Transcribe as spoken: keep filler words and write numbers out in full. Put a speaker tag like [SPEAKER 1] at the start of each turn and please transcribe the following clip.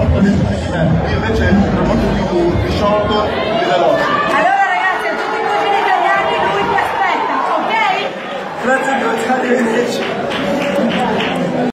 [SPEAKER 1] troppo dentro di me, io invece ero molto più, più sciolto e veloce.
[SPEAKER 2] Allora ragazzi, a tutti i cugini italiani lui vi aspetta, ok?
[SPEAKER 3] Grazie, grazie, arrivederci.